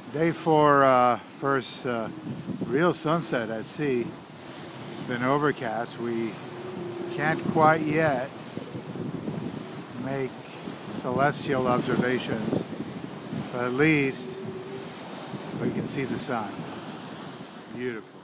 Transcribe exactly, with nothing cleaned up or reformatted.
Day four, uh, first uh, real sunset at sea. It's been overcast. We can't quite yet make celestial observations, but at least we can see the sun. Beautiful.